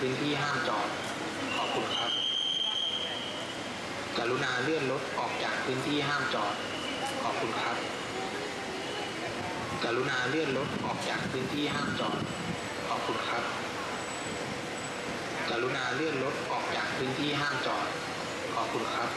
พื้นที่ห้ามจอดขอบคุณครับกรุณาเลื่อนรถออกจากพื้นที่ห้ามจอดขอบคุณครับกรุณาเลื่อนรถออกจากพื้นที่ห้ามจอดขอบคุณครับกรุณาเลื่อนรถออกจากพื้นที่ห้ามจอดขอบคุณครับ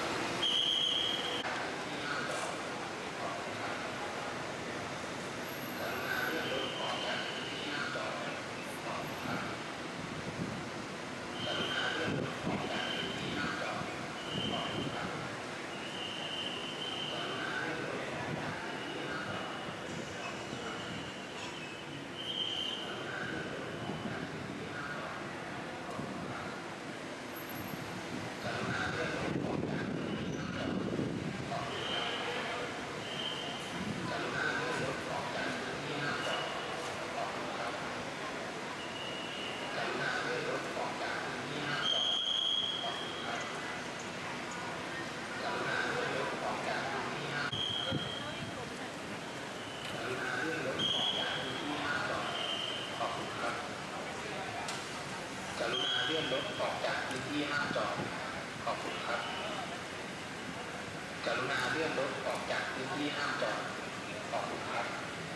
กรุณาเลื่อนรถออกจากพื้นที่ห้ามจอดขอบคุณครับกรุณาเลื่อนรถออกจากพื้นที่ห้ามจอดขอบคุณครับ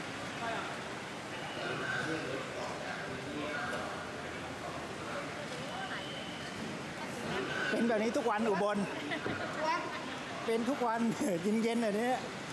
กรุณาเลื่อนรถออกจากพื้นที่ห้ามจอดเป็นแบบนี้ทุกวันอุบลเป็นทุกวันเย็นๆแบบนี้